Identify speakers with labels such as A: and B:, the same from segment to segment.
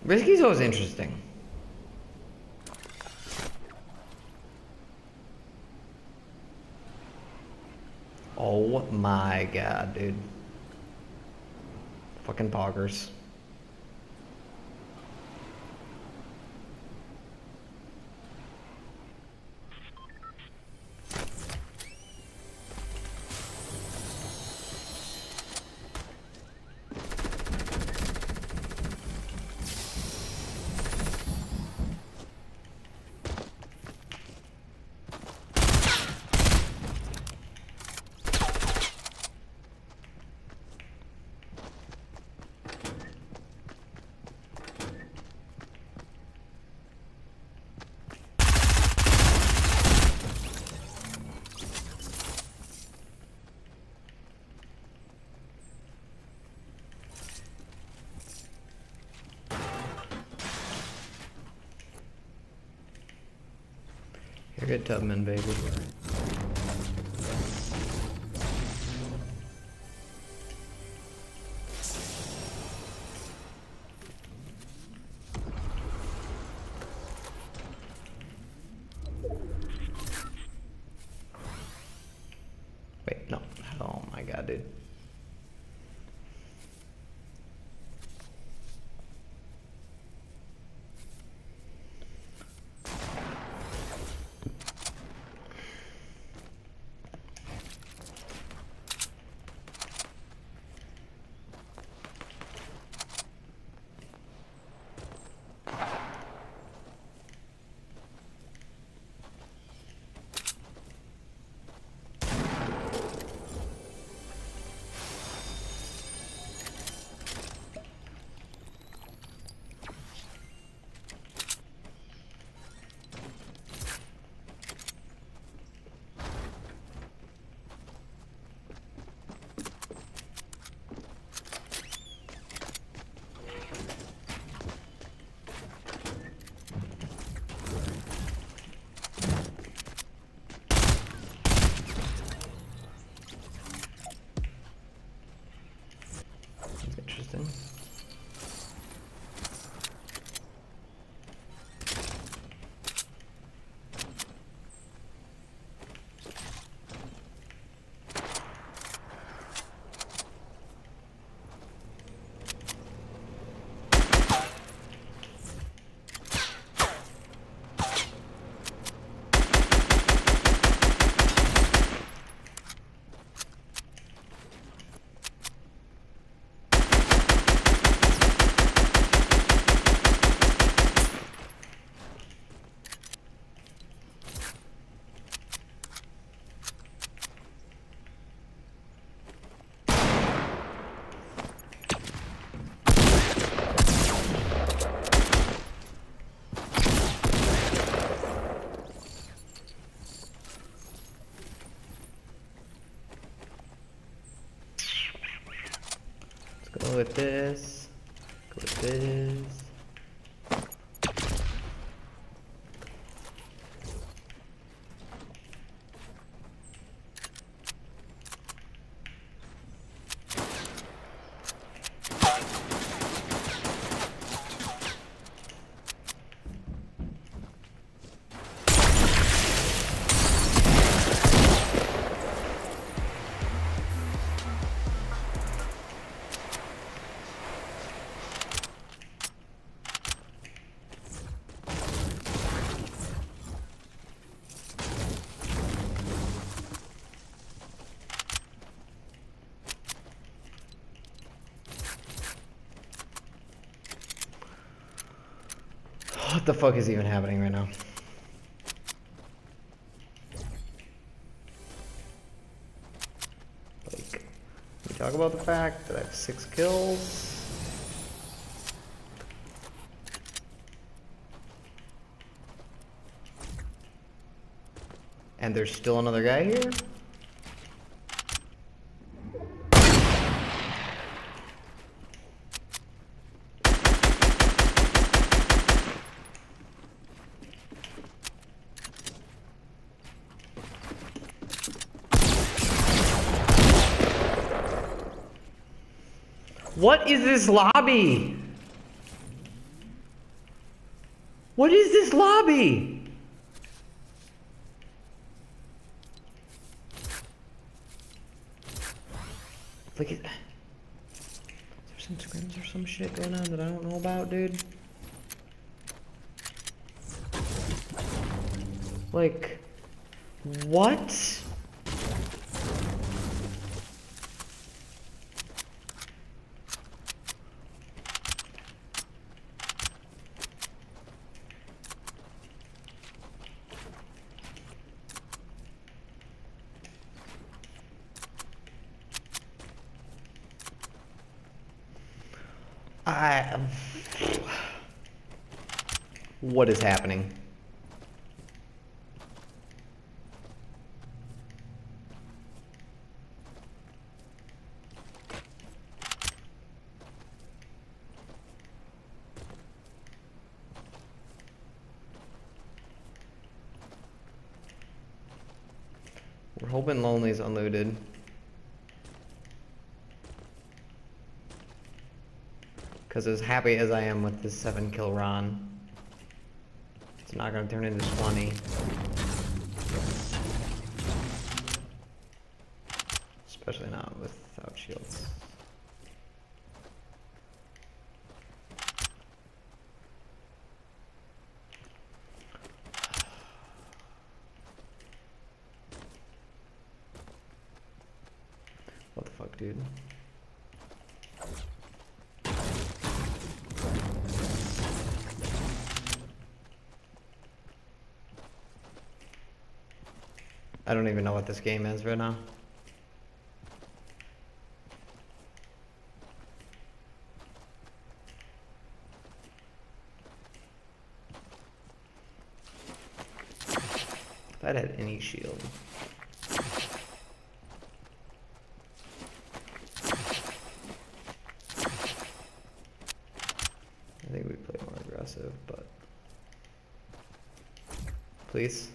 A: Risky's always interesting. Oh my god, dude. Fucking poggers. You're good, Tubman, baby. Wait, no. Oh my god, dude. Interesting. Go with this. Go with this. What the fuck is even happening right now? Like, we talk about the fact that I have 6 kills. And there's still another guy here? What is this lobby? What is this lobby? Like, is there some scrims or some shit going on that I don't know about, dude? Like, what? What is happening? We're hoping Lonely's unlooted. Because as happy as I am with this 7-kill run, it's not going to turn into 20. Especially not without shields. What the fuck, dude? I don't even know what this game is right now. If I'd had any shield. I think we play more aggressive, but... Please?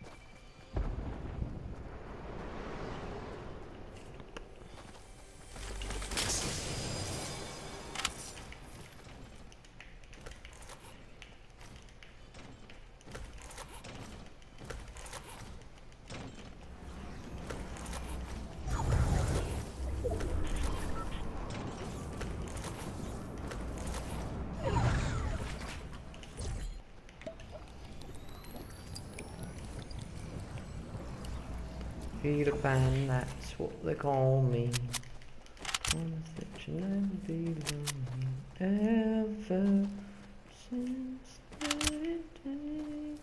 A: Peter Pan, that's what they call me. Promise that you'll never be lonely ever since that day.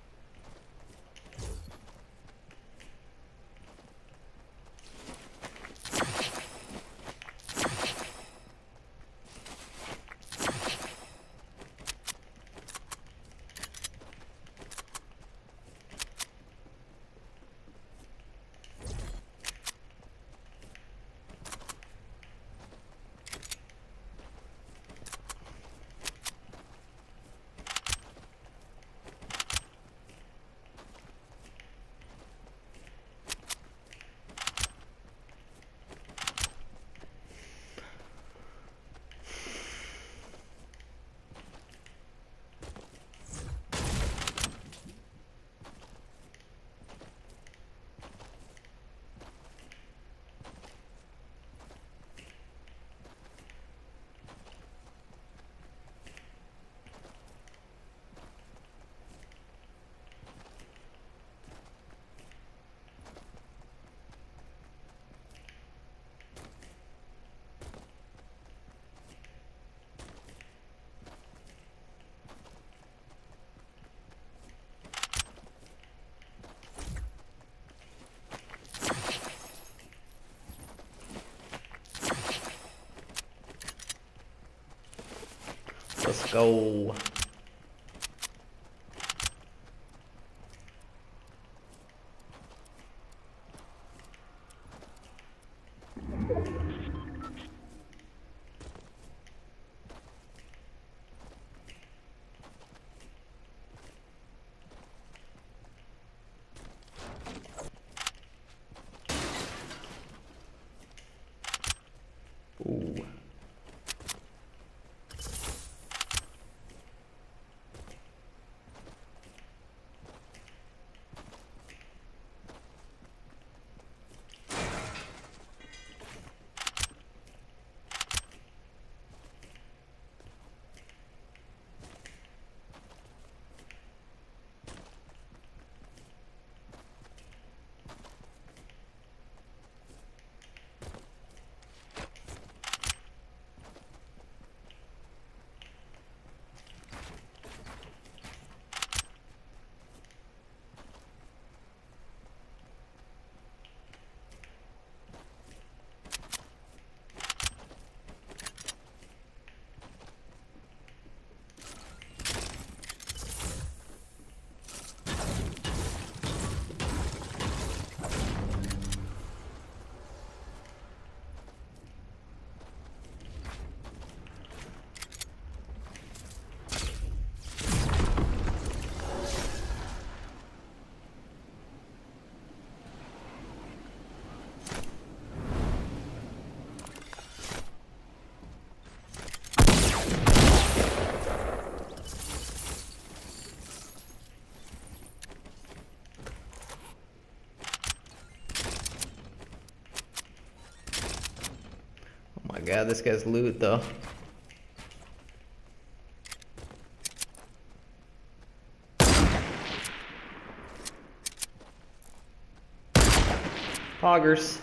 A: Let's go. Ooh. my god, this guy's loot though. Poggers.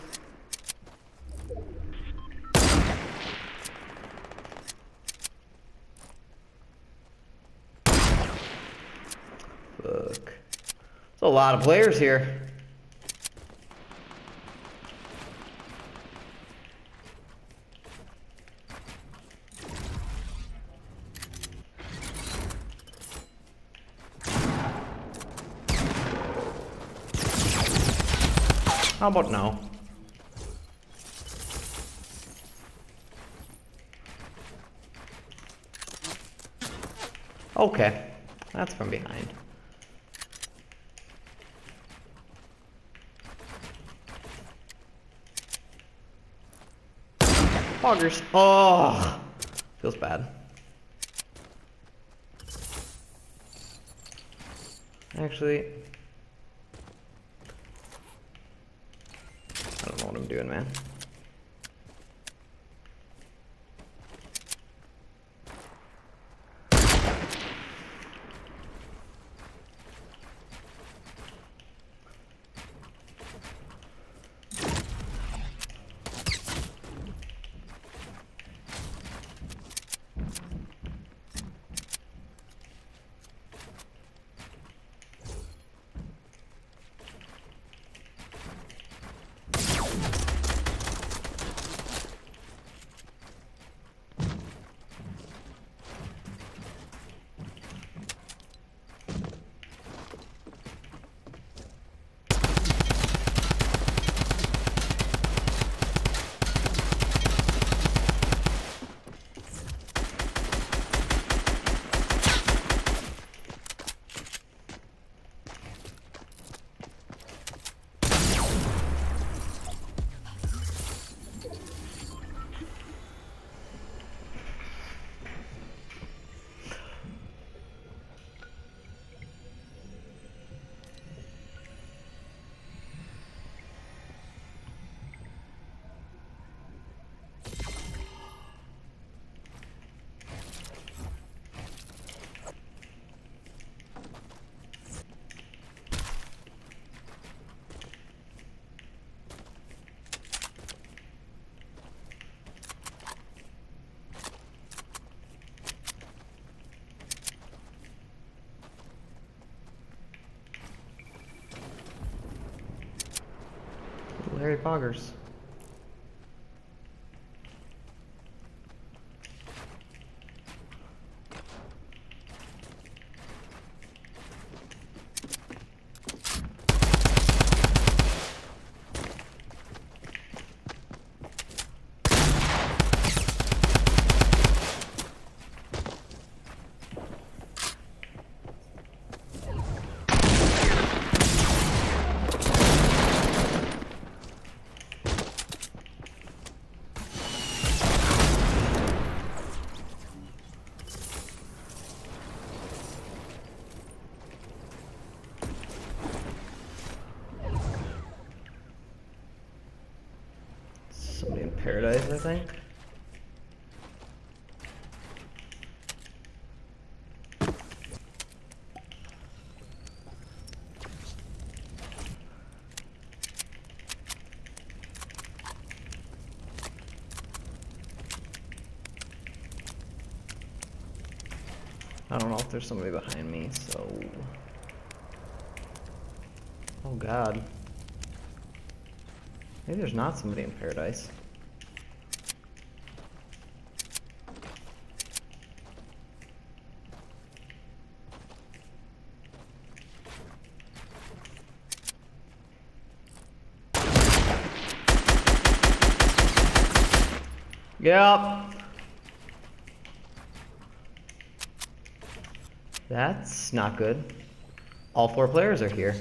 A: Fuck. There's a lot of players here. How about no? Okay, that's from behind. Poggers. Oh, feels bad. Actually, I don't know what I'm doing, man. Larry Poggers. Somebody in paradise, I think. I don't know if there's somebody behind me, so... Oh god. Maybe there's not somebody in paradise. Yep. That's not good. All 4 players are here.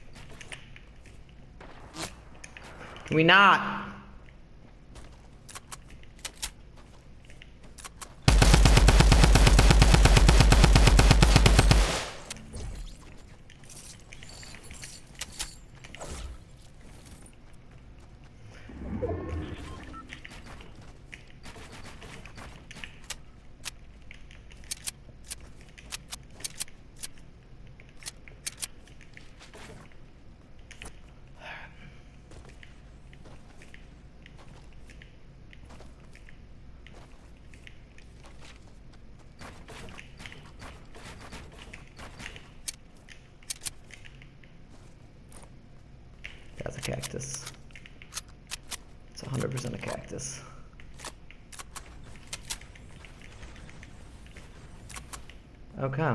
A: Can we not? cactus. It's 100% a cactus. Okay.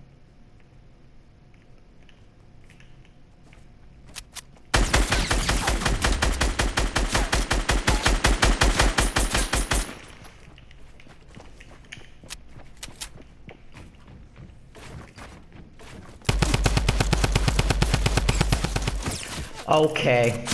A: Okay.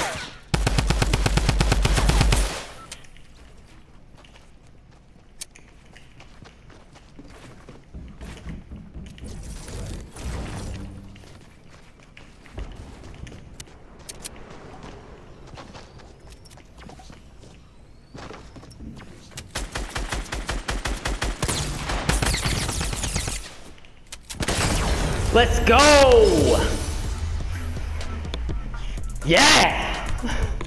A: Let's go! Yeah!